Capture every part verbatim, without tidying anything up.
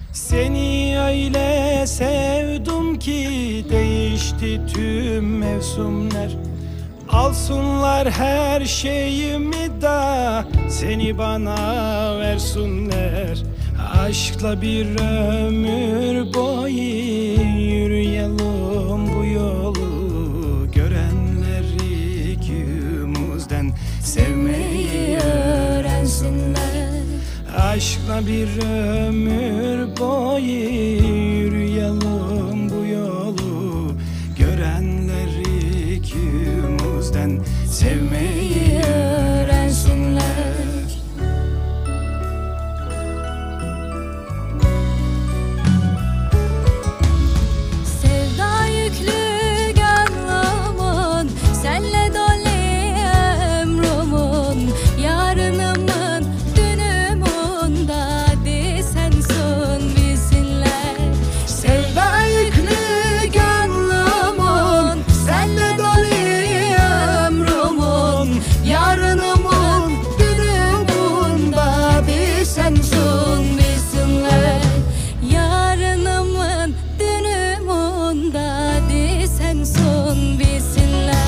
Seni öyle sevdim ki değişti tüm mevsimler. Alsınlar her şeyimi da seni bana versinler. Aşkla bir ömür boyu yürüyelim bu yolu. Görenler ikimizden sevmeyi öğrensinler. Aşkla bir ömür boyu yürüyelim bu yolu. Görenler ikimizden sevmeyi öğrensinler. Sevda yüklü gönlümün, senle dolu ömrümün, yarınımın dünümün dadi sensin bilsinler. Sevda yüklü gönlümün, senle dolu ömrümün, yarınımın dünümün dadi sensin bilsinler. Yarınımın dünümün dadi sensin bilsinler.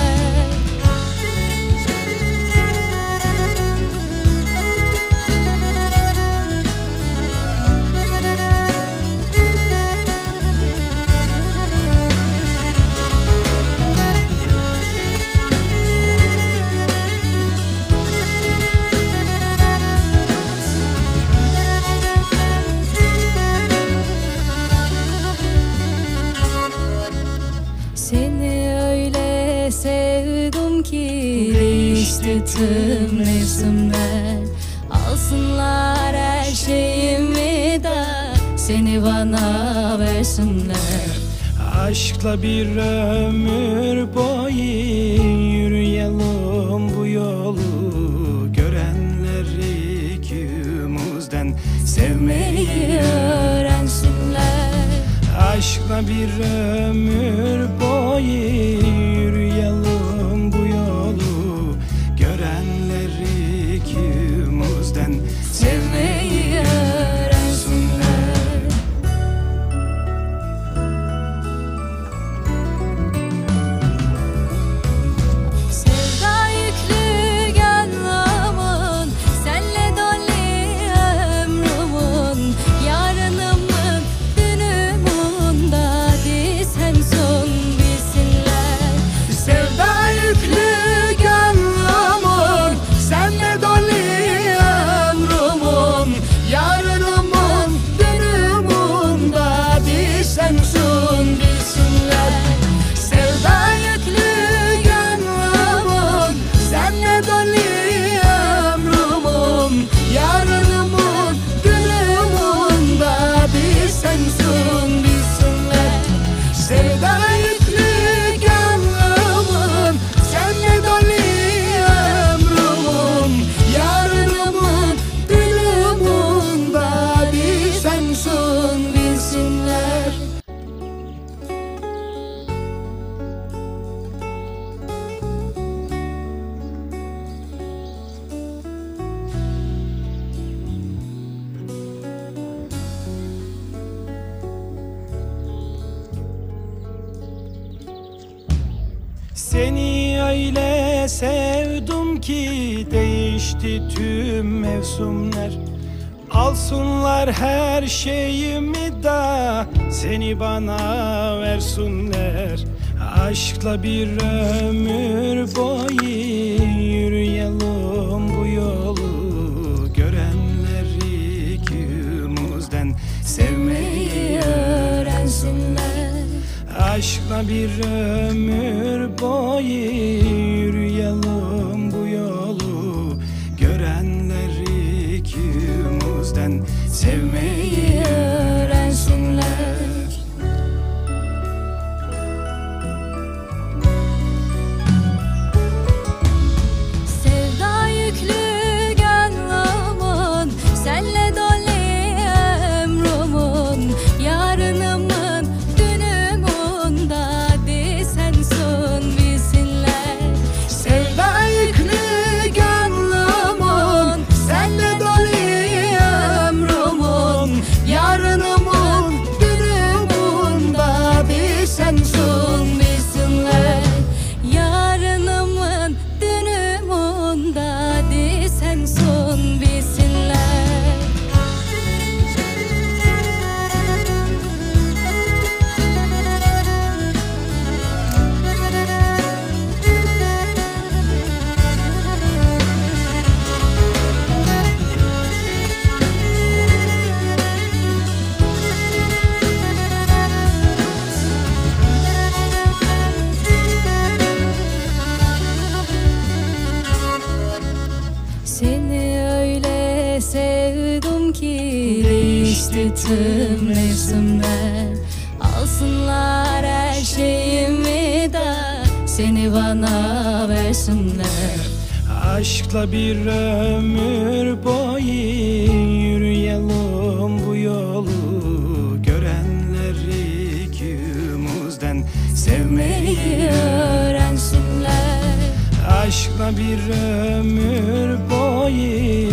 Seni öyle sevdim ki değişti tüm mevsimler. Alsınlar her şeyimi da seni bana versinler. Aşkla bir ömür boyu yürüyelim bu yolu. Görenler ikimizden sevmeyi öğrensinler. Aşkla bir ömür boyu yürüyelim bu yolu. Görenler ikimizden sevmeyi öğrensinler. Sevda yüklü gönlümün, senle dolu ömrümün, yarınımın dünümün dadi sensin bilsinler. Sevda yüklü gönlümün, senle dolu ömrümün, yarınımın dünümün dadi sensin bilsinler. Sevda yüklü gönlümün, senle dolu ömrümün, yarınımın dünümün dadi sensin bilsinler. Sevda yüklü gönlümün, senle dolu ömrümün, yarınımın dünümün dadi sensin bilsinler. Seni öyle sevdim ki değişti tüm mevsimler. Alsınlar her şeyimi da seni bana versinler. Aşkla bir ömür boyu yürüyelim bu yolu. Görenler ikimizden sevmeyi öğrensinler. Aşkla bir ömür boyu yürüyelim bu yolu. Görenler ikimizden sevmeyi öğrensinler. Sevda yüklü gönlümün, senle dolu ömrümün, yarınımın dünümün dadi sensin bilsinler. Sevda yüklü gönlümün, senle dolu ömrümün, ki değişti tüm resimler. Alsınlar her şeyimi de seni bana versinler. Aşkla bir ömür boyu yürüyelim bu yolu. Görenler ikimizden sevmeyi öğrensinler. Aşkla bir ömür boyu